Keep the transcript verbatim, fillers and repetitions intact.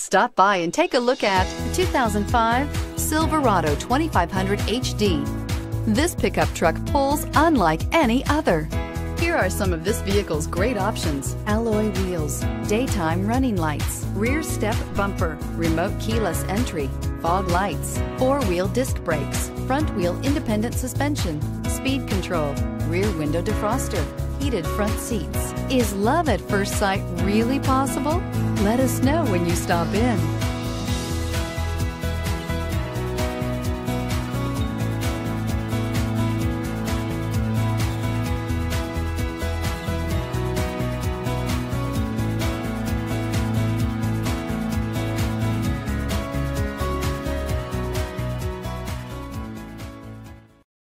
Stop by and take a look at the two thousand five Silverado twenty-five hundred H D. This pickup truck pulls unlike any other. Here are some of this vehicle's great options: alloy wheels, daytime running lights, rear step bumper, remote keyless entry, fog lights, four-wheel disc brakes, front-wheel independent suspension, speed control, rear window defroster, heated front seats. Is love at first sight really possible? Let us know when you stop in.